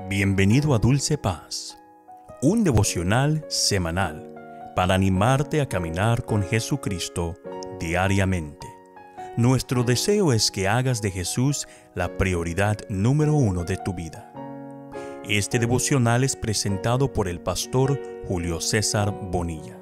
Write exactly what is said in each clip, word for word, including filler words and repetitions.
Bienvenido a Dulce Paz, un devocional semanal para animarte a caminar con Jesucristo diariamente. Nuestro deseo es que hagas de Jesús la prioridad número uno de tu vida. Este devocional es presentado por el pastor Julio César Bonilla.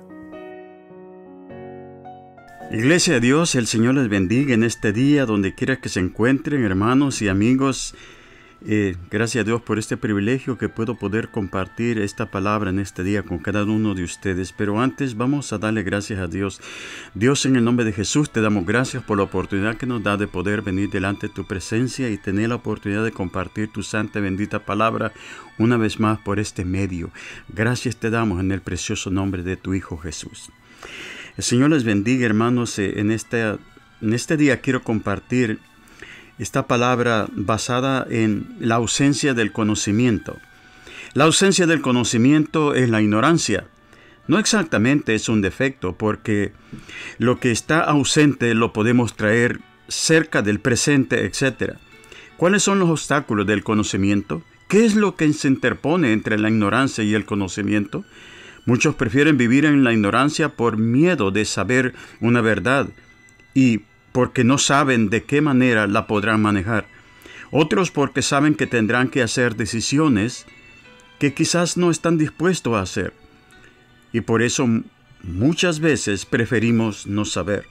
Iglesia de Dios, el Señor les bendiga en este día, donde quiera que se encuentren, hermanos y amigos. Eh, gracias a Dios por este privilegio que puedo poder compartir esta palabra en este día con cada uno de ustedes. Pero antes vamos a darle gracias a Dios. Dios, en el nombre de Jesús, te damos gracias por la oportunidad que nos da de poder venir delante de tu presencia y tener la oportunidad de compartir tu santa y bendita palabra una vez más por este medio. Gracias te damos en el precioso nombre de tu Hijo Jesús. El Señor les bendiga, hermanos. En este, en este día quiero compartir esta palabra basada en la ausencia del conocimiento. La ausencia del conocimiento es la ignorancia. No exactamente es un defecto, porque lo que está ausente lo podemos traer cerca del presente, etcétera. ¿Cuáles son los obstáculos del conocimiento? ¿Qué es lo que se interpone entre la ignorancia y el conocimiento? Muchos prefieren vivir en la ignorancia por miedo de saber una verdad y porque no saben de qué manera la podrán manejar. Otros porque saben que tendrán que hacer decisiones que quizás no están dispuestos a hacer. Y por eso muchas veces preferimos no saber.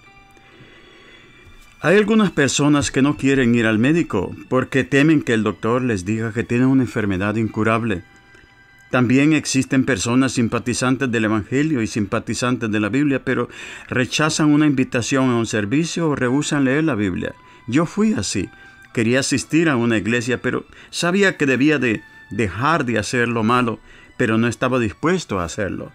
Hay algunas personas que no quieren ir al médico porque temen que el doctor les diga que tienen una enfermedad incurable. También existen personas simpatizantes del Evangelio y simpatizantes de la Biblia, pero rechazan una invitación a un servicio o rehúsan leer la Biblia. Yo fui así. Quería asistir a una iglesia, pero sabía que debía de dejar de hacer lo malo, pero no estaba dispuesto a hacerlo.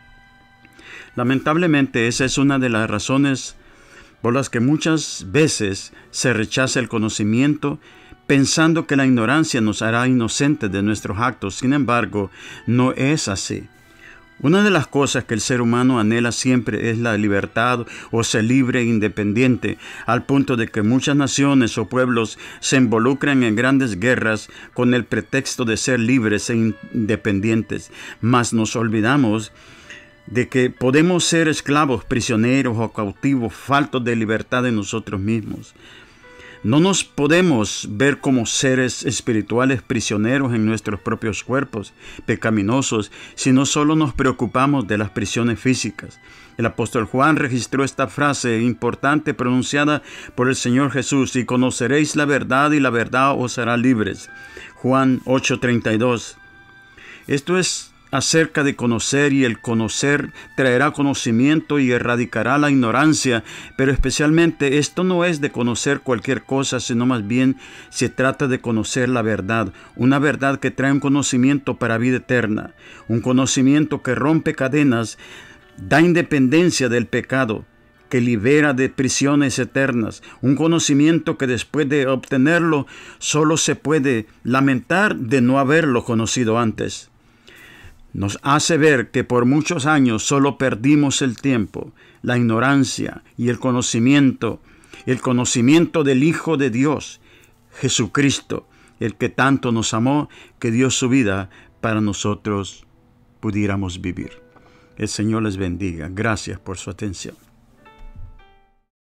Lamentablemente, esa es una de las razones por las que muchas veces se rechaza el conocimiento, pensando que la ignorancia nos hará inocentes de nuestros actos. Sin embargo, no es así. Una de las cosas que el ser humano anhela siempre es la libertad o ser libre e independiente, al punto de que muchas naciones o pueblos se involucran en grandes guerras con el pretexto de ser libres e independientes. Mas nos olvidamos de que podemos ser esclavos, prisioneros o cautivos, faltos de libertad en nosotros mismos. No nos podemos ver como seres espirituales prisioneros en nuestros propios cuerpos pecaminosos, sino solo nos preocupamos de las prisiones físicas. El apóstol Juan registró esta frase importante pronunciada por el Señor Jesús: y conoceréis la verdad y la verdad os hará libres. Juan ocho treinta y dos. Esto es acerca de conocer, y el conocer traerá conocimiento y erradicará la ignorancia, pero especialmente esto no es de conocer cualquier cosa, sino más bien se trata de conocer la verdad, una verdad que trae un conocimiento para vida eterna, un conocimiento que rompe cadenas, da independencia del pecado, que libera de prisiones eternas, un conocimiento que después de obtenerlo solo se puede lamentar de no haberlo conocido antes. Nos hace ver que por muchos años solo perdimos el tiempo, la ignorancia y el conocimiento, el conocimiento del Hijo de Dios, Jesucristo, el que tanto nos amó, que dio su vida para nosotros pudiéramos vivir. El Señor les bendiga. Gracias por su atención.